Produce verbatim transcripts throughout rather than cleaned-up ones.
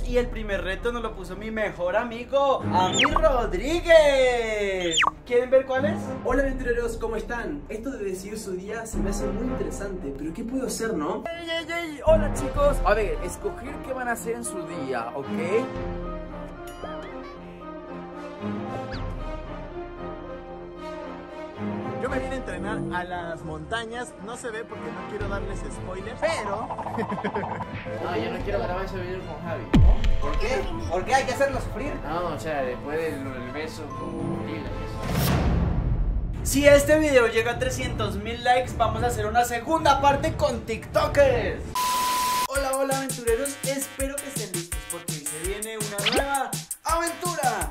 y el primer reto nos lo puso mi mejor amigo, Ami Rodríguez. ¿Quieren ver cuál es? Hola aventureros, ¿cómo están? Esto de decidir su día se me hace muy interesante, pero ¿qué puedo hacer, no? ¡Ey, ey, ey! Hola chicos, a ver, escoger qué van a hacer en su día, ¿ok? Yo me vine a entrenar a las montañas, no se ve porque no quiero darles spoilers, pero... No, yo no quiero grabar ese video con Javi. ¿Por qué? ¿Por qué hay que hacerlo sufrir? No, o sea, después del, del beso con Lila. Si este video llega a trescientos mil likes, vamos a hacer una segunda parte con TikTokers. Hola, hola aventureros, espero que estén listos porque hoy se viene una nueva aventura.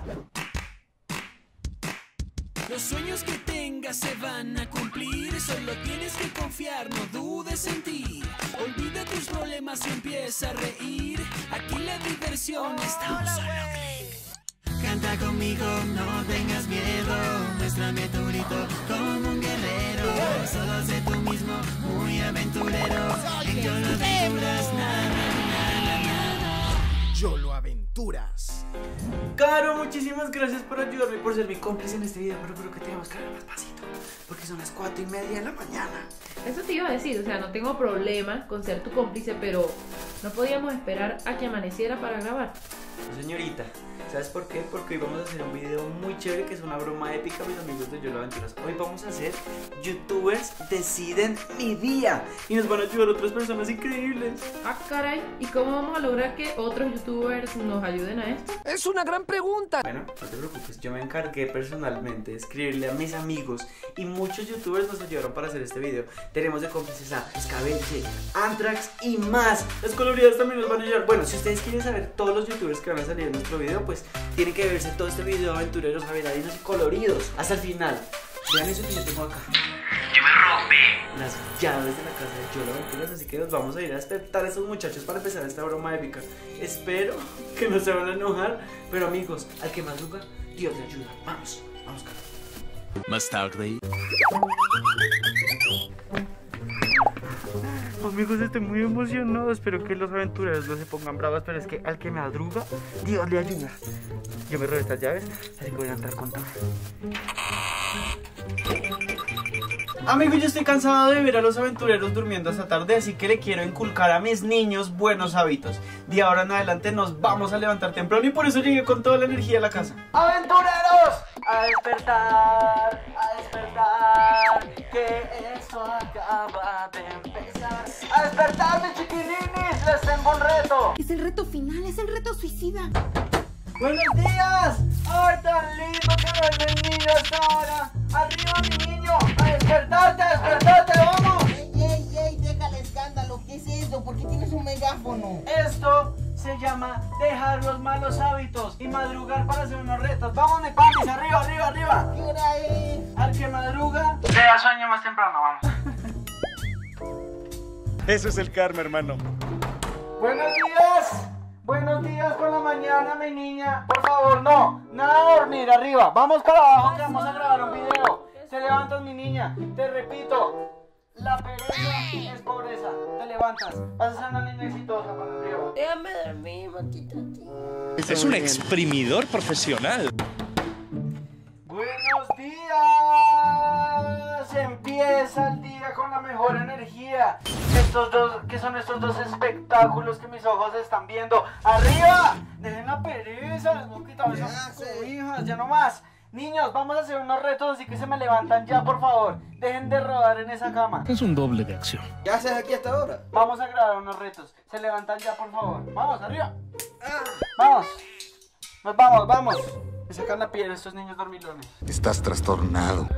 Los sueños que tengas se van a cumplir, solo tienes que confiar, no dudes en ti. Olvida tus problemas y empieza a reír, aquí la diversión está a un solo clic. Canta conmigo, no tengas miedo, muéstrame tu grito como un guerrero. Solo sé tú mismo, muy aventurero, en Yolo Aventuras, nada, nada, nada. Yolo Aventuras. Caro, muchísimas gracias por ayudarme y por ser mi cómplice en este video, pero creo que tenemos que hablar más pasito, porque son las cuatro y media de la mañana. Eso te iba a decir, o sea, no tengo problema con ser tu cómplice, pero no podíamos esperar a que amaneciera para grabar. Señorita, ¿sabes por qué? Porque hoy vamos a hacer un video muy chévere que es una broma épica, mis amigos de Yolo Aventuras. Hoy vamos a hacer YouTubers deciden mi día y nos van a ayudar otras personas increíbles. Ah, caray, ¿y cómo vamos a lograr que otros youtubers nos ayuden a esto? Es una gran pregunta. Bueno, no te preocupes, yo me encargué personalmente de escribirle a mis amigos y muchos youtubers nos ayudaron para hacer este video. Tenemos de cómplices a Escabeche, Antrax y más. Las coloridas también nos van a ayudar. Bueno, si ustedes quieren saber todos los youtubers que van a salir en nuestro video, pues tienen que verse todo este video de aventureros javeladinos y coloridos hasta el final. Vean eso que yo tengo acá. Yo me rompí las llaves de la casa de Yolo Aventuras, así que nos vamos a ir a despertar a estos muchachos para empezar esta broma épica. Espero que no se van a enojar, pero amigos, al que madruga, Dios le ayuda. Vamos, vamos, Carlos. Más tarde. Amigos, estoy muy emocionado. Espero que los aventureros no se pongan bravos, pero es que al que madruga, Dios le ayuda. Yo me robé estas llaves, así que voy a entrar con todo. Amigos, yo estoy cansado de ver a los aventureros durmiendo hasta tarde, así que le quiero inculcar a mis niños buenos hábitos. De ahora en adelante nos vamos a levantar temprano y por eso llegué con toda la energía a la casa. ¡Aventureros! A despertar, a despertar, que esto acaba de empezar. ¡A despertar, mis chiquilines! ¡Les tengo un reto! Es el reto final, es el reto suicida. ¡Buenos días! ¡Ay, tan lindo que duerme el niño hasta ahora! ¡Arriba, mi niño! ¡A despertarte, a despertarte! ¡Vamos! Ey, ey, ey, deja el escándalo. ¿Qué es eso? ¿Por qué tienes un megáfono? Esto se llama dejar los malos hábitos y madrugar para hacer unos retos. ¡Vamos, mi papis! ¡Arriba, arriba, arriba! ¿Qué hora es? Al que madruga, le da sueño más temprano, vamos. Eso es el karma, hermano. ¡Buenos días! Buenos días por la mañana, mi niña. Por favor, no, nada de dormir, arriba. Vamos para abajo que vamos a grabar un video. Te levantas, mi niña. Te repito, la pereza es pobreza. Te levantas. Vas a ser una niña exitosa para arriba. Déjame dormir, Maquita. Es un exprimidor profesional. Buenos días. Empieza el día con la mejor energía. Estos dos, ¿qué son estos dos espectáculos que mis ojos están viendo? ¡Arriba! Dejen la pereza, les voy a quitar esas cobijas, ya no más. Niños, vamos a hacer unos retos, así que se me levantan ya, por favor. Dejen de rodar en esa cama. Es un doble de acción. ¿Qué haces aquí hasta ahora? Vamos a grabar unos retos. Se levantan ya, por favor. Vamos, arriba. Vamos. Nos vamos, vamos. Me sacan la piel estos niños dormilones. Estás trastornado.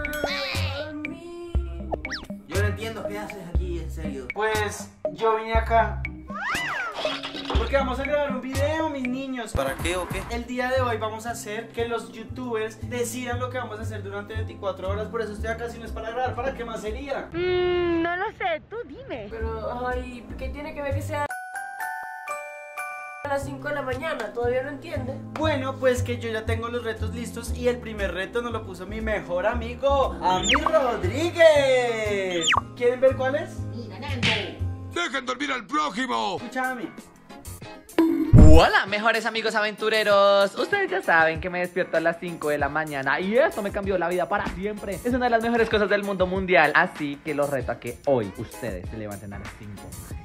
Yo no entiendo qué haces aquí, en serio. Pues yo vine acá porque vamos a grabar un video, mis niños. ¿Para qué o qué? El día de hoy vamos a hacer que los youtubers decidan lo que vamos a hacer durante veinticuatro horas. Por eso estoy acá, si no es para grabar, ¿para qué más sería? Mmm, no lo sé, tú dime. Pero, ay, ¿qué tiene que ver que sea a las cinco de la mañana? ¿Todavía no entiende? Bueno, pues que yo ya tengo los retos listos y el primer reto nos lo puso mi mejor amigo, Ami Rodríguez. ¿Quieren ver cuál es? ¡Dejen dormir al prójimo! Escucha, Ami. Hola, mejores amigos aventureros. Ustedes ya saben que me despierto a las cinco de la mañana y eso me cambió la vida para siempre. Es una de las mejores cosas del mundo mundial. Así que los reto a que hoy ustedes se levanten a las cinco.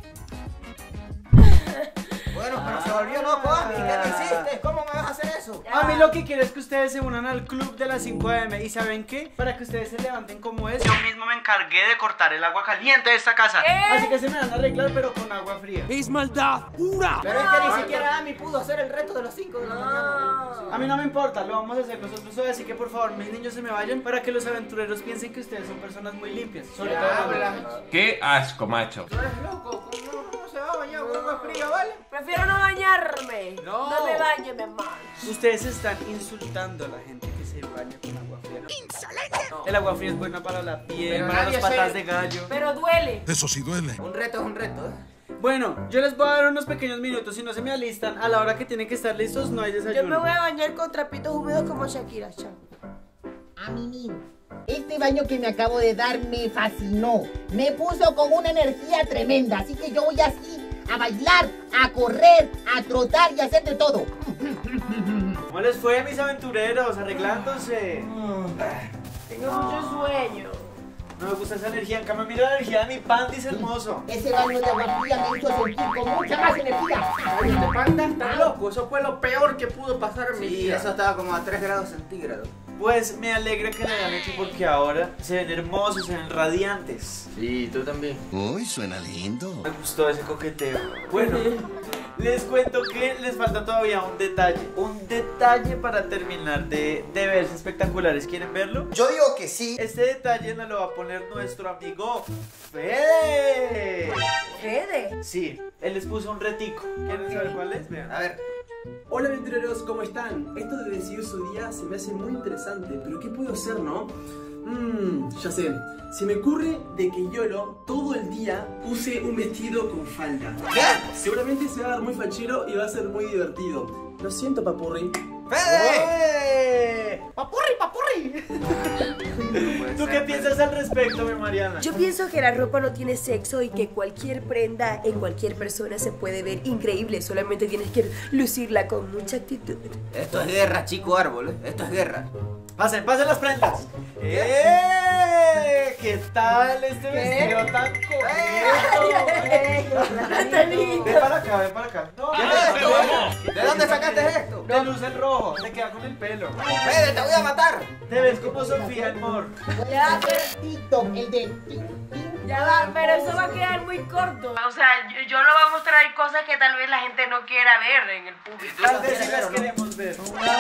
Bueno, pero se volvió loco, Ami. ¿Qué le hiciste? ¿Cómo me vas a hacer eso? A mí lo que quiero es que ustedes se unan al club de las cinco a eme. ¿Y saben qué? Para que ustedes se levanten como es, yo mismo me encargué de cortar el agua caliente de esta casa. ¿Qué? Así que se me van a arreglar, pero con agua fría. Es maldad pura. Pero es que ni siquiera Ami pudo hacer el reto de las cinco de la mañana. A mí no me importa, lo vamos a hacer nosotros hoy. Así que por favor, mis niños, se me vayan para que los aventureros piensen que ustedes son personas muy limpias. Sobre todo Habla. Qué asco, macho. Tú eres loco. ¿Cómo no se va a bañar con agua fría, vale? Prefiero no bañarme. No. No me bañe, mi hermano. Ustedes están insultando a la gente que se baña con agua fría. ¡Insolente! El agua fría es buena para la piel, Pero para nadie los patas se- de gallo. Pero duele. Eso sí duele. Un reto es un reto, ¿eh? Bueno, yo les voy a dar unos pequeños minutos. Si no se me alistan a la hora que tienen que estar listos, no hay desayuno. Yo me voy a bañar con trapitos húmedos como Shakira, chao. A mí mismo. Este baño que me acabo de dar me fascinó. Me puso con una energía tremenda. Así que yo voy así a bailar, a correr, a trotar y a hacer de todo. ¿Cómo les fue, mis aventureros? Arreglándose. Tengo mucho sueño. No me gusta esa energía. En cambio, mira la energía de mi pantis hermoso. Ese baño de agua fría me hizo sentir con mucha más energía. Oye, este panda está loco. Eso fue lo peor que pudo pasar en mi Sí, vida. eso estaba como a tres grados centígrados. Pues me alegra que lo hayan hecho porque ahora se ven hermosos, se ven radiantes. Sí, tú también. Uy, suena lindo. Me gustó ese coqueteo. Bueno, les cuento que les falta todavía un detalle. Un detalle para terminar de, de verse espectaculares. ¿Quieren verlo? Yo digo que sí. Este detalle nos lo va a poner nuestro amigo Fede. ¿Fede? Sí, él les puso un retico. ¿Quieren saber cuál es? Vean. A ver. Hola aventureros, ¿cómo están? Esto de decidir su día se me hace muy interesante, pero ¿qué puedo hacer, no? Mmm, ya sé, se me ocurre de que Yolo todo el día use un vestido con falda. ¿Qué? Seguramente se va a dar muy fachero y va a ser muy divertido. Lo siento, papurri. ¡Fede! ¡Papurri, papurri! ¿Tú qué piensas al respecto, mi Mariana? Yo pienso que la ropa no tiene sexo y que cualquier prenda en cualquier persona se puede ver increíble. Solamente tienes que lucirla con mucha actitud. Esto es guerra, chico árbol, ¿eh? Esto es guerra. Pasen, pasen las prendas. ¡Eh! ¿Qué tal este vestido tan coqueto? Natalita. Ven para acá, ven para acá. No, ¿Qué no, es esto? no. ¿De dónde sacaste esto? De luz en rojo, te queda con el pelo. Fede, te voy a matar. Te ves como Sofía en Mor. Ya, pero, TikTok, el de ya va, pero eso va a quedar muy corto. O sea, yo, yo no voy a mostrar cosas que tal vez la gente no quiera ver en el público. Tal vez sí las queremos ver.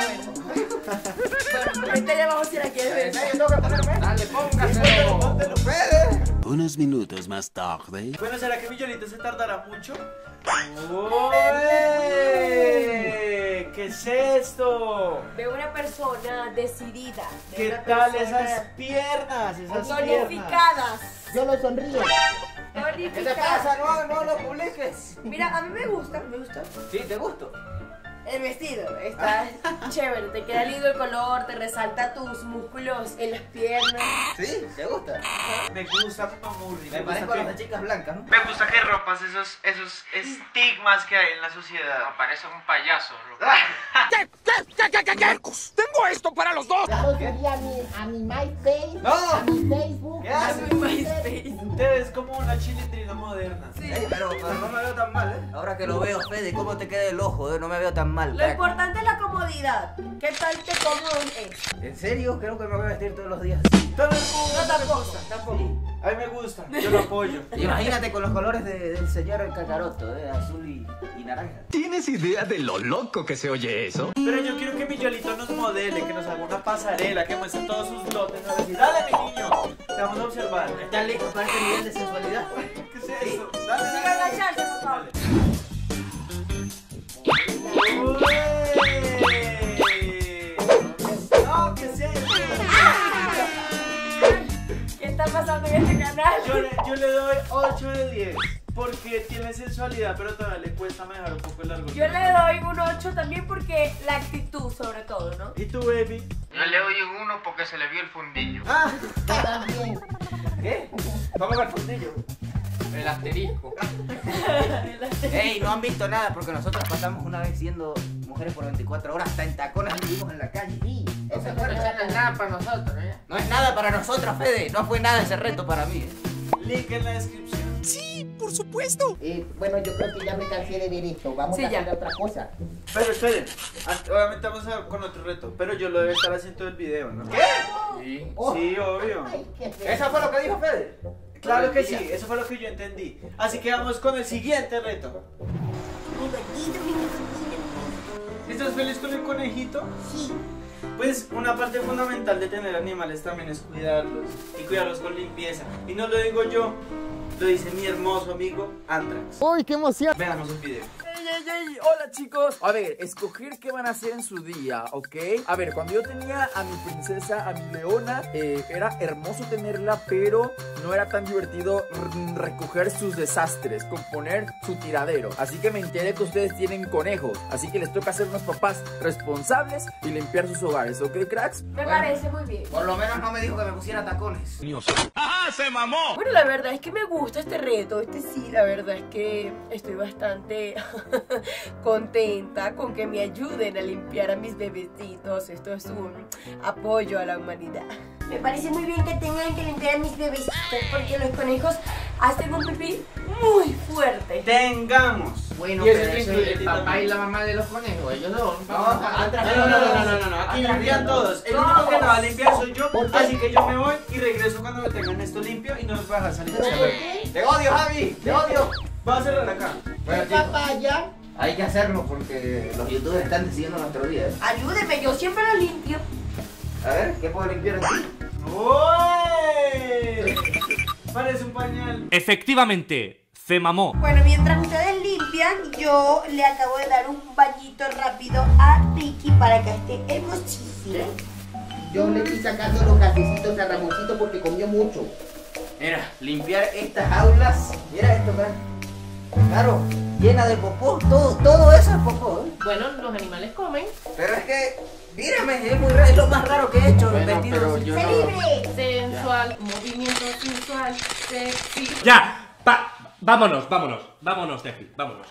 Bueno, ahorita ya vamos a ir a quieres ver. Dale, póngaselo. Póntelo. Fede. Unos minutos más tarde. Bueno, ¿será que mi Yolita se tardará mucho? ¡Uy! ¿Qué es esto? De una persona decidida. De ¿Qué una tal persona esas piernas? Esas piernas. Tonificadas. Yo lo sonrío. ¿Qué te Tonificadas. pasa? No, no lo publiques. Mira, a mí me gusta, me gusta. Sí, te gusto. El vestido está chévere, te queda lindo el color, te resalta tus músculos en las piernas. Sí, te gusta. Me gusta Mamurri. Me Me parezco gusta a las que, de chicas blancas, ¿no? me gusta que rompas esos, esos estigmas que hay en la sociedad. Parece un payaso. Marcos, tengo esto para los dos. Ya lo subí a mi, a mi MySpace, ¡No! a mi Facebook. ¿Qué haces? MySpace. Te ves como una chilindrina moderna. Ey, pero, pero no me veo tan mal, ¿eh? Ahora que lo veo, Fede, ¿cómo te queda el ojo? eh? No me veo tan mal. Lo crack. importante es la comodidad. ¿Qué tal te cómodo es? ¿En serio? Creo que me voy a vestir todos los días. Todo el mundo No, me tampoco, gusta. tampoco. A mí me gusta, yo lo apoyo. Imagínate con los colores de- del señor el Kakaroto, ¿eh? Azul y, y naranja. ¿Tienes idea de lo loco que se oye eso? Pero yo quiero que mi Yolito nos modele, que nos haga una pasarela, que muestre todos sus dotes. A decir, dale, mi niño, te vamos a observar. ¿Estás listo para este nivel de sensualidad? ¿Qué es eso? Dale, Sigan dale. agacharse, por favor. Uy. No, ¿qué es eso? ¿Qué está pasando en este canal? Yo le, yo le doy ocho de diez. Porque tiene sensualidad, pero todavía le cuesta mejorar un poco el largo. Yo le doy un ocho también porque la actitud sobre todo, ¿no? ¿Y tú, baby? Yo le doy un uno porque se le vio el fundillo. Ah, También. ¿qué? Vamos al fundillo. El asterisco. Ey, no han visto nada porque nosotros pasamos una vez siendo mujeres por veinticuatro horas, hasta en tacones vivimos en la calle. Sí, Eso no es nada para nosotros, ¿eh? no es nada para nosotros, Fede. No fue nada ese reto para mí. ¿eh? Link en la descripción. Sí, por supuesto. Eh, bueno, yo creo que ya me cansé de ver esto. Vamos Sí, a ya. hacer otra cosa. Pero esperen, an- obviamente vamos a, con otro reto, pero yo lo debe estar haciendo el video, ¿no? ¿Qué? Sí. Sí, obvio. Ay, qué feo. ¿Eso fue lo que dijo Fede? Claro que sí, eso fue lo que yo entendí. Así que vamos con el siguiente reto. ¿Estás feliz con el conejito? Sí. Pues una parte fundamental de tener animales también es cuidarlos y cuidarlos con limpieza. Y no lo digo yo, lo dice mi hermoso amigo Antrax. ¡Uy, qué emoción! Veamos el video. ¡Ey, ey, ey! Hola chicos. A ver, escoger qué van a hacer en su día, ¿ok? A ver, cuando yo tenía a mi princesa, a mi leona, eh, era hermoso tenerla, pero no era tan divertido r- recoger sus desastres, componer su tiradero. Así que me enteré que ustedes tienen conejos, así que les toca ser unos papás responsables y limpiar sus hogares, ¿ok, cracks? Me parece muy bien. Por lo menos no me dijo que me pusiera tacones. ¡Ajá, se mamó! Bueno, la verdad es que me gusta este reto. Este sí, la verdad es que estoy bastante contenta con que me ayuden a limpiar a mis bebecitos. Esto es un apoyo a la humanidad. Me parece muy bien que tengan que limpiar a mis bebecitos porque los conejos hacen un pipí muy fuerte. Tengamos. Bueno, Y eso pero que eso incluye es el papá y la mamá de los conejos, ellos dos. No, Antrax, No, no, no, no, no, no, no, aquí limpian todos. El único que no va a limpiar soy yo, así que yo me voy y regreso cuando me tengan esto limpio y no nos va a dejar salir de cerrar. ¡Te odio, Javi! ¡Te odio! Va a cerrar acá. Bueno, chicos, Papaya. hay que hacerlo porque los youtubers están decidiendo nuestro día. ¿eh? Ayúdeme, yo siempre lo limpio. A ver, ¿qué puedo limpiar aquí? ¡Uy! Parece un pañal. Efectivamente, se mamó. Bueno, mientras ustedes limpian, yo le acabo de dar un bañito rápido a Ricky para que esté hermosísimo. Yo le estoy sacando los gasecitos a Ramoncito porque comió mucho. Mira, limpiar estas jaulas. Mira esto, man. Claro, llena de popó. Todo, todo eso es popó, ¿eh? Bueno, los animales comen. Pero es que, mírame, es, muy raro, es lo más raro que he hecho. Bueno, vestido pero así. yo ¡Sé no... libre! Sensual, movimiento sensual, sexy. ¡Ya! Pa vámonos, vámonos, vámonos de aquí, vámonos.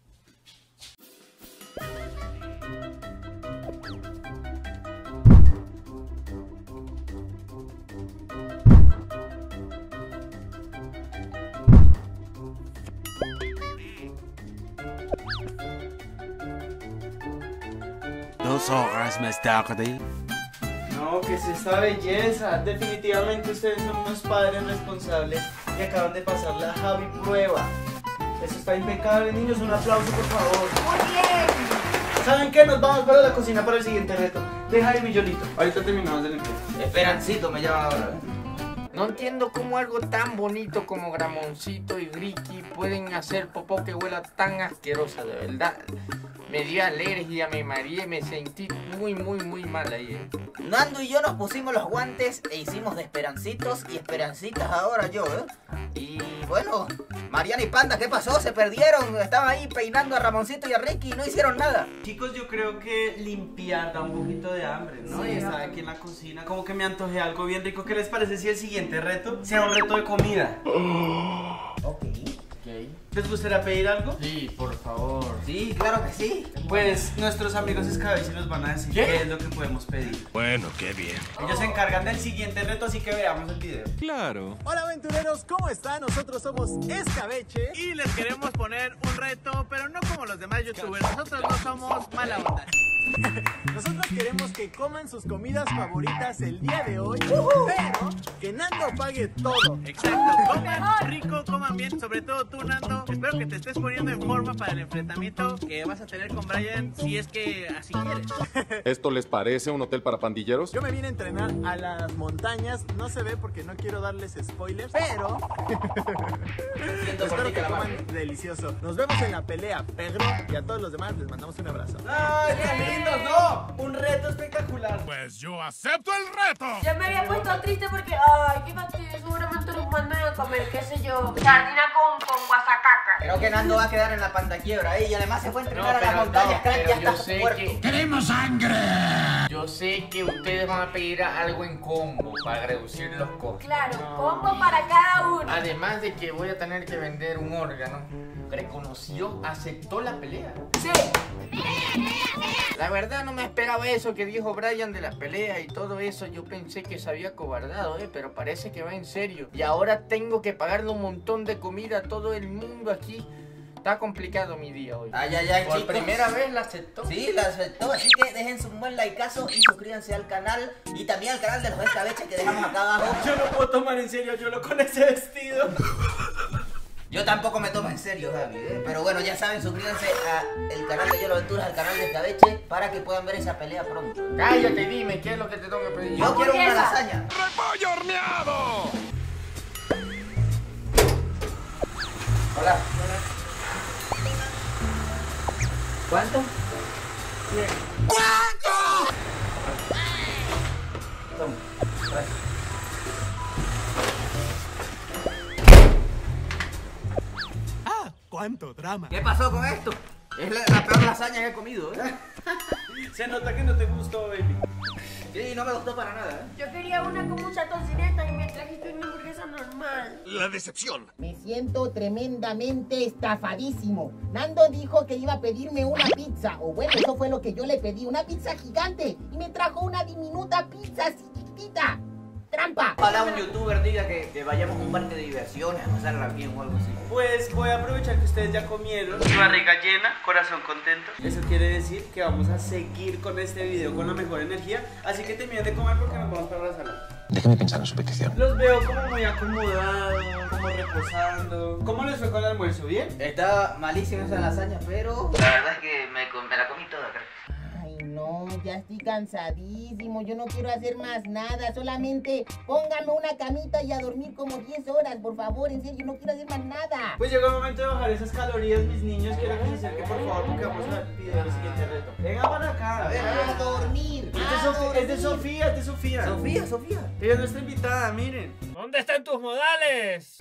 Dos horas más tarde. No, que es esta belleza. Definitivamente ustedes son unos padres responsables y acaban de pasar la Javi prueba. Eso está impecable, niños. Un aplauso, por favor. Muy bien. ¿Saben qué? Nos vamos para la cocina para el siguiente reto. Deja mi Yolito. Ahorita terminamos de limpiar. Esperancito me llama ahora. ¿eh? No entiendo cómo algo tan bonito como Gramoncito y Ricky pueden hacer popó que huela tan asquerosa, de verdad. Me dio alergia, me mareé, me sentí muy, muy, muy mal ahí. ¿eh? Nando y yo nos pusimos los guantes e hicimos de esperancitos y esperancitas ahora yo, ¿eh? Y bueno, Mariana y Panda, ¿qué pasó? Se perdieron, estaban ahí peinando a Ramoncito y a Ricky y no hicieron nada. Chicos, yo creo que limpiar da un poquito de hambre, ¿no? Sí, y estar ¿no? aquí en la cocina, como que me antojé algo bien rico. ¿Qué les parece si el siguiente reto sea un reto de comida? Ok. ¿Les gustaría pedir algo? Sí, por favor. Sí, claro que sí. Pues nuestros amigos Escabel nos van a decir ¿Qué? qué es lo que podemos pedir. Bueno, qué bien. Ellos se encargan del siguiente reto, así que veamos el video. Claro. Hola aventureros, ¿cómo están? Nosotros somos Escabeche y les queremos poner un reto, pero no como los demás youtubers. Nosotros no somos mala onda. Nosotros queremos que coman sus comidas favoritas el día de hoy, pero que Nando pague todo. Exacto, coman rico, coman bien, sobre todo tú, Nando. Espero que te estés poniendo en forma para el enfrentamiento que vas a tener con Brian, si es que así quieres. ¿Esto les parece un hotel para pandilleros? Yo me vine a entrenar a las montañas, no se ve porque no quiero darles spoilers, pero espero que coman delicioso. Nos vemos en la pelea, Pedro, y a todos los demás les mandamos un abrazo. ¡Ay, qué lindos! ¡No! Un reto espectacular. Pues yo acepto el reto. Ya me había puesto triste porque, ay, qué fastidio, seguramente nos mandan a comer, qué sé yo, sardina con, con guasacaca. Creo que Nando va a quedar en la panda quiebra ahí y además se fue a entrenar No, a las pero montañas, no, crack, pero ya yo está sé muerto. que- ¡Queremos sangre! Yo yo sé que ustedes van a pedir algo en combo para reducir los costos. Claro, combo para cada uno. Además de que voy a tener que vender un órgano. Reconoció, aceptó la pelea. Sí. La verdad no me esperaba eso que dijo Brian de la pelea y todo eso. Yo pensé que se había cobardado, eh, pero parece que va en serio. Y ahora tengo que pagarle un montón de comida a todo el mundo aquí. Está complicado mi día hoy. Ay, ay, ay, Por chicos. primera vez la aceptó. Sí, la aceptó, así que dejen su buen likeazo y suscríbanse al canal y también al canal de los escabeches que dejamos acá abajo. Yo no puedo tomar en serio a Yolo con ese vestido. Yo tampoco me tomo en serio, Javi, ¿eh? Pero bueno, ya saben, suscríbanse al canal de Yolo Aventuras, al canal de Escabeche, para que puedan ver esa pelea pronto. Cállate, dime, ¿qué es lo que te tengo que pedir? Yo quiero una lasaña. ¡Repollo horneado! Hola. ¿Cuánto? ¿Cuánto? Toma, gracias. Ah, cuánto drama. ¿Qué pasó con esto? Es la, la peor lasaña que he comido, ¿eh? Se nota que no te gustó, baby. Sí, no me gustó para nada, ¿eh? Yo quería una con mucha tocineta y me trajiste una hamburguesa normal. La decepción. Me siento tremendamente estafadísimo. Nando dijo que iba a pedirme una pizza. O bueno, eso fue lo que yo le pedí. Una pizza gigante. Y me trajo una diminuta pizza así chiquitita. ¡Trampa! Ojalá un youtuber diga que, que vayamos a un parque de diversiones a pasarla bien o algo así. Pues voy a aprovechar que ustedes ya comieron. Barriga llena, corazón contento. Eso quiere decir que vamos a seguir con este video con la mejor energía. Así que terminen de comer porque nos vamos para la sala. Déjeme pensar en su petición. Los veo como muy acomodados, como reposando. ¿Cómo les fue con el almuerzo? ¿Bien? Está malísima esa lasaña, pero la verdad es que me, me la comí toda, creo. Ay, no, ya estoy cansadísimo. Yo no quiero hacer más nada. Solamente pónganme una camita y a dormir como diez horas, por favor. En serio, no quiero hacer más nada. Pues llegó el momento de bajar esas calorías, mis niños. Quiero que se acerquen, por favor, porque vamos a ver el video del siguiente reto. Venga para acá. A ver, a ver. A dormir. Es de, a Sofía, dormir. es de Sofía, es de Sofía. Sofía, Sofía. Ella es nuestra invitada, miren. ¿Dónde están tus modales?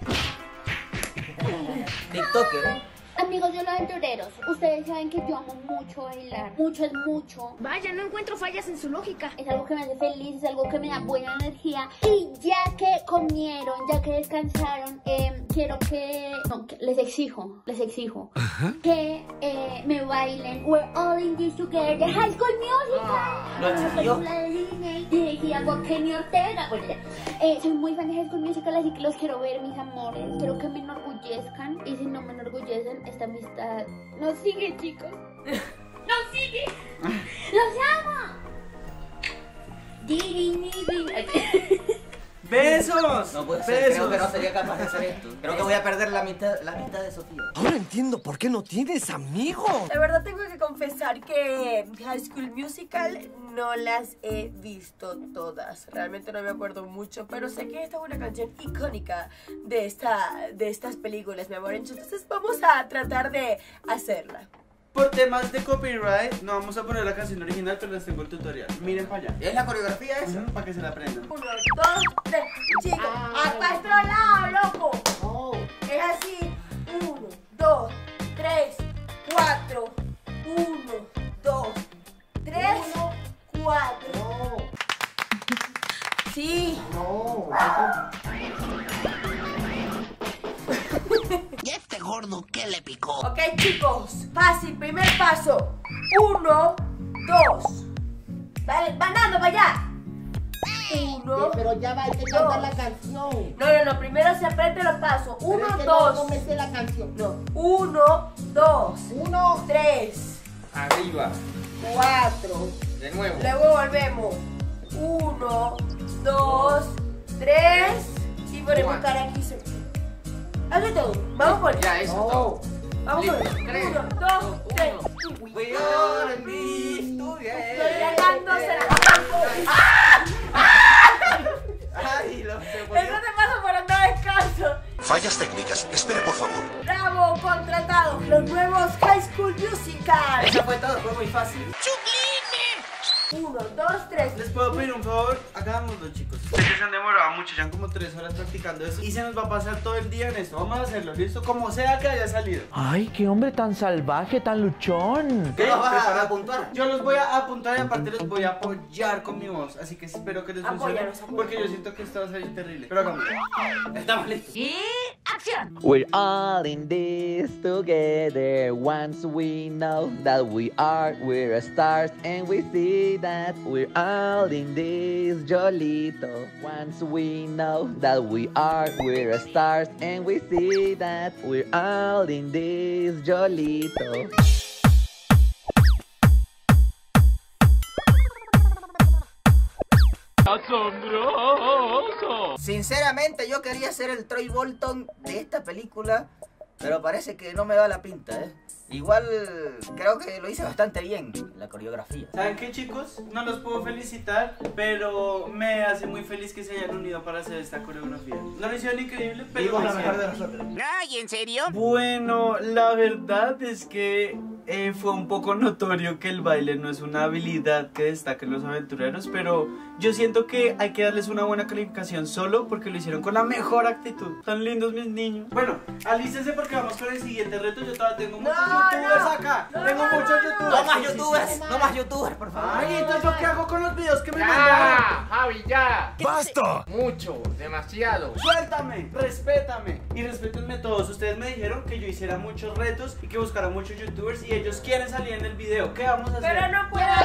TikToker, ¿eh? Amigos de los aventureros, ustedes saben que yo amo mucho bailar. Mucho es mucho. Vaya, no encuentro fallas en su lógica. Es algo que me hace feliz, es algo que me da buena energía. Y ya que comieron, ya que descansaron, eh, quiero que... No, que les exijo, les exijo Ajá. que eh, me bailen We're All in This Together de High School Musical. Lo exigió. Película de Disney dirigida por Kenny Ortega. Bueno, ya. Eh, soy muy fan de High School Musical, así que los quiero ver, mis amores. Quiero que me enorgullezcan. Y si no me enorgullecen, esta amistad no sigue, chicos. ¡No sigue! ¡Los amo! Diri, diri. ¡Besos! No puede ser, ¡Besos! creo que no sería capaz de hacer esto. Creo que voy a perder la amistad, la amistad de Sofía. Ahora entiendo por qué no tienes amigos. La verdad tengo que confesar que High School Musical no las he visto todas. Realmente no me acuerdo mucho, pero sé que esta es una canción icónica de, esta, de estas películas, mi amor. Entonces vamos a tratar de hacerla. Por temas de copyright, no vamos a poner la canción original, pero les tengo el tutorial. Miren para allá. ¿Es la coreografía esa? Uh-huh, para que se la aprendan. Uno, dos, tres. Chicos, a nuestro lado, loco. Oh. Es así. Uno, dos, tres, cuatro. Uno, dos, tres, cuatro. No. Sí. No. ¿Y este gordo qué le picó? Ok, chicos, fácil, primer paso. Uno, dos. Vale, van dando para allá. Uno. Pero ya va, hay que dos. cantar la canción. No, no, no, primero se aprende los pasos. Pero Uno, es que dos. No, no me sé la canción. No. Uno, dos. Uno. Tres. Arriba. Cuatro. De nuevo. Luego volvemos. Uno, dos, tres. Y ponemos Cuatro. cara aquí. Hazlo todo. Vamos por Ya, eso No. todo. Vamos por Listo. Tres, Uno, dos, tres. We all in this Estoy together. ganándose la Ay, lo se Eso volvió. te pasa por andar descalzo. Fallas técnicas. Espere, por favor. Bravo, contratados. Los nuevos High School Musical. Eso fue todo, fue muy fácil. Uno, dos, tres. ¿Les puedo pedir un favor? Hagámoslo, chicos. Sé que se han demorado mucho, ya han como tres horas practicando eso. Y se nos va a pasar todo el día en esto. Vamos a hacerlo, ¿listo? Como sea que haya salido. Ay, qué hombre tan salvaje, tan luchón. ¿Qué los vas a apuntar? Yo los voy a apuntar y aparte los voy a apoyar con mi voz. Así que espero que les funcione. Apóyalos, apóyalos. Porque yo siento que esto va a salir terrible. Pero hagámoslo. Estamos listos. Y acción. We're all in this together. Once we know that we are, we're stars, and we see that we're all in this jolito. Once we know that we are, we're stars, and we see that we're all in this jolito. ¡Asombroso! Sinceramente yo quería ser el Troy Bolton de esta película, pero parece que no me da la pinta, ¿eh? Igual creo que lo hice bastante bien, la coreografía. ¿Saben qué, chicos? No los puedo felicitar, pero me hace muy feliz que se hayan unido para hacer esta coreografía. No lo hicieron increíble, pero Digo lo la mejor hicieron. de nosotros. Ay, ¿en serio? Bueno, la verdad es que eh, fue un poco notorio que el baile no es una habilidad que destaquen los aventureros, pero yo siento que hay que darles una buena calificación solo porque lo hicieron con la mejor actitud. Tan lindos mis niños. Bueno, alístense porque vamos con el siguiente reto. Yo todavía tengo muchos No, youtubers no. acá. No, tengo no, muchos no, youtubers. No más Sí, sí, youtubers, sí. no más youtubers, por favor. Ay, entonces ¿yo qué hago con los videos que me Ya, mandaron? Javi, ya. ¡Basta! Mucho, demasiado. Suéltame, respétame y respétenme todos. Ustedes me dijeron que yo hiciera muchos retos y que buscara muchos youtubers y ellos quieren salir en el video. ¿Qué vamos a hacer? Pero no puedo.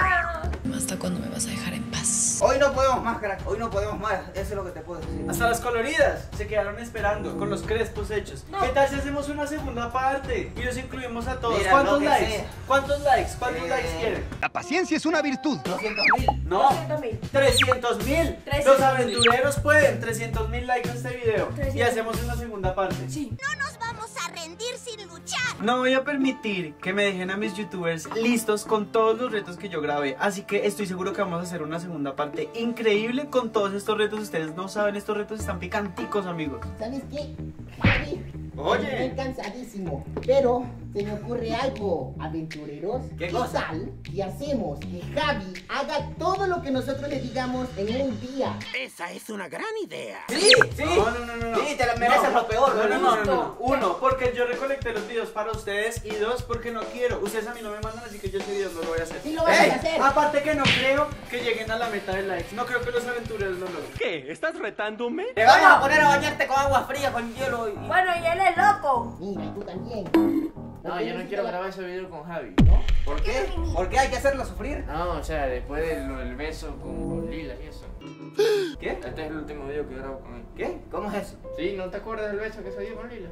¿Hasta cuándo me vas a dejar en paz? Hoy no podemos más, crack, hoy no podemos más, eso es lo que te puedo decir. Hasta las coloridas se quedaron esperando con los crespos hechos. ¿Qué tal si hacemos una segunda parte y los incluimos a todos? Mira, ¿Cuántos lo que likes? sea. ¿Cuántos likes? ¿Cuántos Eh, likes quieren? La paciencia es una virtud. doscientos mil. No, doscientos mil. trescientos mil. Los trescientos mil. aventureros pueden. trescientos mil likes a este video. Y trescientos. hacemos una segunda parte. Sí. No nos vamos a rendir sin luchar. No voy a permitir que me dejen a mis youtubers listos con todos los retos que yo grabé. Así que estoy seguro que vamos a hacer una segunda parte increíble con todos estos retos. Ustedes no saben, estos retos están picanticos, amigos. ¿Sabes qué? Javi, Oye. estoy cansadísimo, pero se me ocurre algo, aventureros. ¿Qué cosa? tal y hacemos que Javi haga todo lo que nosotros le digamos en un día? Esa es una gran idea. Sí, sí. No, no, no, no, no. Sí, te lo mereces lo peor, No, no, no, no, no, no. Uno, porque yo recolecté los videos para ustedes. Y dos, porque no quiero. Ustedes a mí no me mandan, así que yo ese video no lo voy a hacer. Sí lo vas ¡Ey! a hacer. Aparte que no creo que lleguen a la meta de likes. No creo que los aventureros lo logren. ¿Qué? ¿Estás retándome? Te vamos a poner a bañarte con agua fría, con hielo y... Bueno, y él es loco. Mira, y tú también. No, yo no quiero grabar ese video con Javi. ¿Por qué? ¿Por qué hay que hacerlo sufrir? No, o sea, después del, del beso con, con Lila y eso. ¿Qué? Este es el último video que grabo con él. ¿Qué? ¿Cómo es eso? Sí, ¿no te acuerdas del beso que se dio con Lila?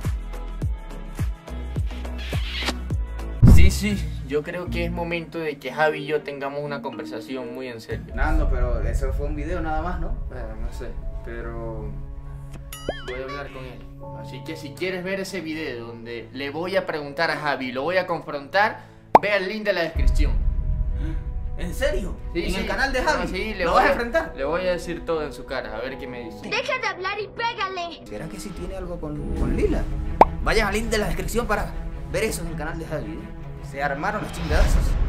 Sí, sí, yo creo que es momento de que Javi y yo tengamos una conversación muy en serio. Nando, pero eso fue un video nada más, ¿no? Bueno, no sé, pero voy a hablar con él. Así que si quieres ver ese video donde le voy a preguntar a Javi, lo voy a confrontar, ve el link de la descripción. ¿En serio? Sí, ¿En sí. el canal de Javi? No, sí, le ¿Lo voy vas a enfrentar? Le voy a decir todo en su cara, a ver qué me dice. Deja de hablar y pégale. ¿Será que sí tiene algo con, con Lila? Vayan al link de la descripción para ver eso en el canal de Javi. ¿Eh? Se armaron los chingadazos.